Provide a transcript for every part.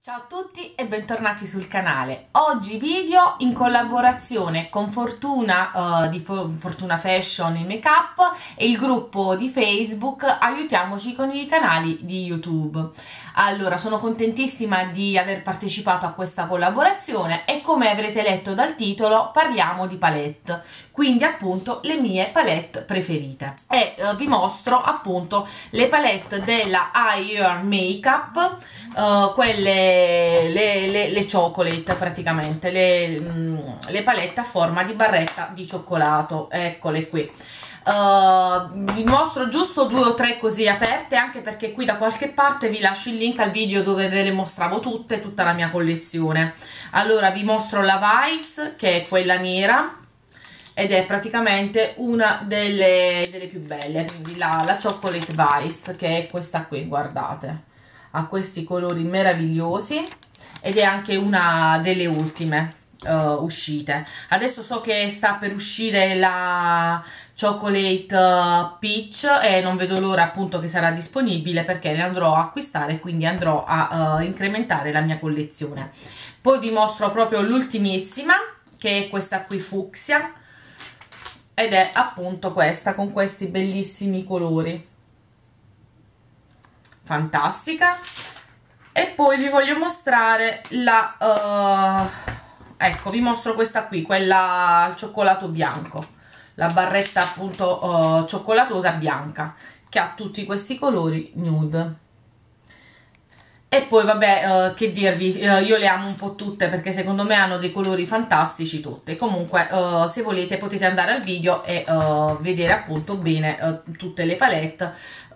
Ciao a tutti e bentornati sul canale. Oggi video in collaborazione con Fortuna di Fortuna Fashion e Makeup e il gruppo di Facebook Aiutiamoci con i canali di YouTube. Allora, sono contentissima di aver partecipato a questa collaborazione e come avrete letto dal titolo parliamo di palette, quindi appunto le mie palette preferite e vi mostro appunto le palette della Ayer Makeup, quelle le chocolate praticamente, le palette a forma di barretta di cioccolato, eccole qui. Vi mostro giusto 2 o 3 così aperte, anche perché qui da qualche parte vi lascio il link al video dove ve le mostravo tutta la mia collezione. Allora vi mostro la Vice, che è quella nera ed è praticamente una delle più belle, quindi la Chocolate Vice, che è questa qui, guardate, ha questi colori meravigliosi ed è anche una delle ultime uscite. Adesso so che sta per uscire la Chocolate Peach e non vedo l'ora appunto che sarà disponibile, perché le andrò a acquistare, quindi andrò a incrementare la mia collezione. Poi vi mostro proprio l'ultimissima, che è questa qui fucsia, ed è appunto questa con questi bellissimi colori, fantastica. E poi vi voglio mostrare la ecco, vi mostro questa qui, quella al cioccolato bianco, la barretta appunto cioccolatosa bianca, che ha tutti questi colori nude. E poi vabbè, che dirvi, io le amo un po' tutte perché secondo me hanno dei colori fantastici tutte. Comunque se volete potete andare al video e vedere appunto bene tutte le palette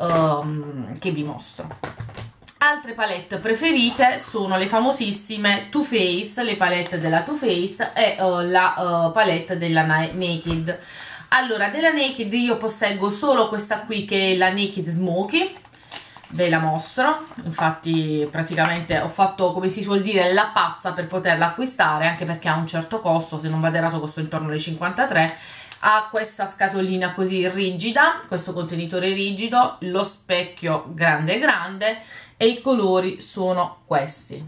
che vi mostro. Altre palette preferite sono le famosissime Too Faced, le palette della Too Faced e la palette della Naked. Allora, della Naked io posseggo solo questa qui, che è la Naked Smoky, ve la mostro. Infatti praticamente ho fatto, come si suol dire, la pazza per poterla acquistare, anche perché ha un certo costo, se non vado errato costa intorno ai 53. Ha questa scatolina così rigida, questo contenitore rigido, lo specchio grande e i colori sono questi.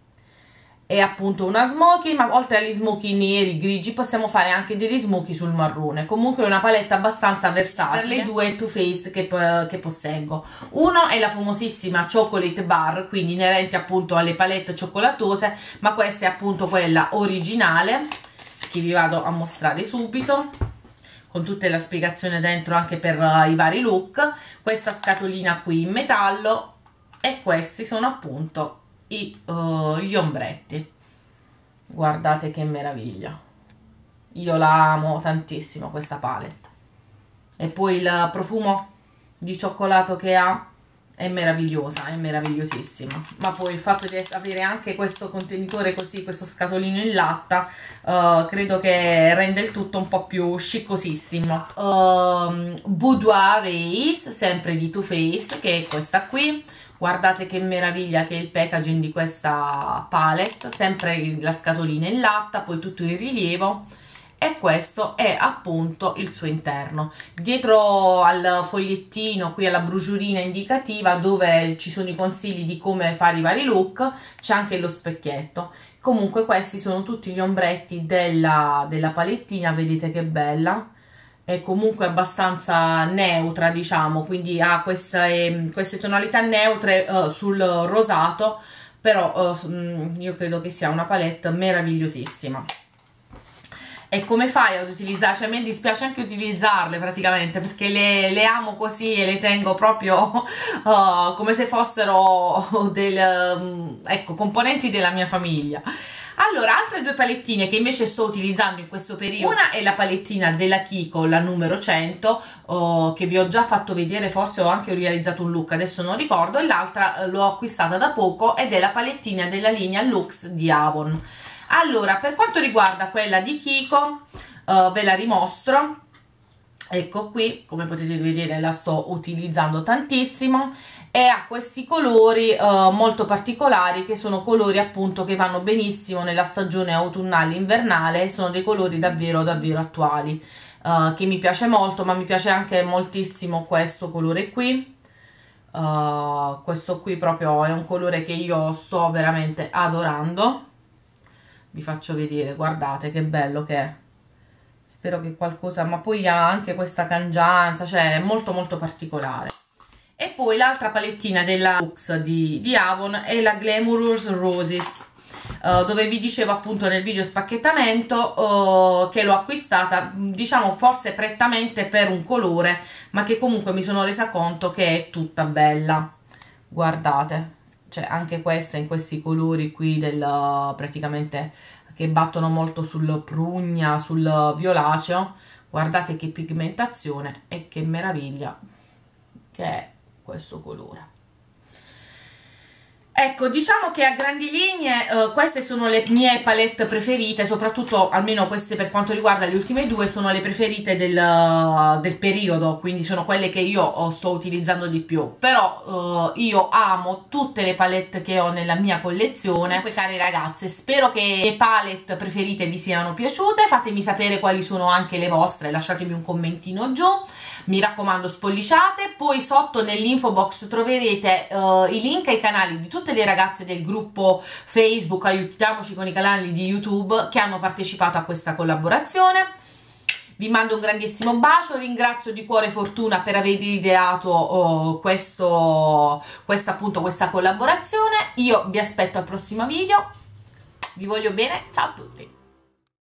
È appunto una smoky, ma oltre agli smoky neri, grigi, possiamo fare anche degli smoky sul marrone. Comunque è una palette abbastanza versatile per le due Too Faced che posseggo. Uno è la famosissima Chocolate Bar, quindi inerente appunto alle palette cioccolatose, ma questa è appunto quella originale, che vi vado a mostrare subito, con tutta la spiegazione dentro anche per i vari look. Questa scatolina qui in metallo, e questi sono appunto gli ombretti. Guardate che meraviglia, io la amo tantissimo questa palette. E poi il profumo di cioccolato che ha è meravigliosa, è meravigliosissima. Ma poi il fatto di avere anche questo contenitore così, questo scatolino in latta, credo che rende il tutto un po' più sciccosissimo. Boudoir Race, sempre di Too Faced, che è questa qui. Guardate che meraviglia che è il packaging di questa palette, sempre la scatolina in latta, poi tutto il rilievo, e questo è appunto il suo interno. Dietro al fogliettino, qui alla bruciolina indicativa dove ci sono i consigli di come fare i vari look, c'è anche lo specchietto. Comunque questi sono tutti gli ombretti della palettina, vedete che bella. È comunque abbastanza neutra, diciamo, quindi ha queste tonalità neutre sul rosato, però io credo che sia una palette meravigliosissima. E come fai ad utilizzarle? Cioè, a me dispiace anche utilizzarle praticamente, perché le amo così e le tengo proprio come se fossero ecco, componenti della mia famiglia. Allora, altre 2 palettine che invece sto utilizzando in questo periodo, una è la palettina della Kiko, la numero 100, che vi ho già fatto vedere, forse ho anche realizzato un look, adesso non ricordo, e l'altra l'ho acquistata da poco ed è la palettina della linea Lux di Avon. Allora, per quanto riguarda quella di Kiko, ve la rimostro. Ecco qui, come potete vedere la sto utilizzando tantissimo e ha questi colori molto particolari, che sono colori appunto che vanno benissimo nella stagione autunnale invernale. Sono dei colori davvero attuali, che mi piace molto, ma mi piace anche moltissimo questo colore qui, questo qui proprio è un colore che io sto veramente adorando. Vi faccio vedere, guardate che bello che è, spero che qualcosa, ma poi ha anche questa cangianza, cioè è molto molto particolare. E poi l'altra palettina della Lux di Avon è la Glamorous Roses, dove vi dicevo appunto nel video spacchettamento che l'ho acquistata, diciamo forse prettamente per un colore, ma che comunque mi sono resa conto che è tutta bella. Guardate, cioè anche questa in questi colori qui del praticamente che battono molto sul prugna, sul violaceo. Guardate che pigmentazione e che meraviglia che è questo colore. Ecco, diciamo che a grandi linee queste sono le mie palette preferite, soprattutto, almeno queste per quanto riguarda le ultime due, sono le preferite del periodo, quindi sono quelle che io sto utilizzando di più. Però io amo tutte le palette che ho nella mia collezione. Comunque, cari ragazze, spero che le palette preferite vi siano piaciute, fatemi sapere quali sono anche le vostre, lasciatemi un commentino giù. Mi raccomando, spolliciate. Poi sotto nell'info box troverete i link ai canali di tutte le ragazze del gruppo Facebook Aiutiamoci con i canali di YouTube che hanno partecipato a questa collaborazione. Vi mando un grandissimo bacio, ringrazio di cuore Fortuna per aver ideato questa collaborazione. Io vi aspetto al prossimo video, vi voglio bene, ciao a tutti!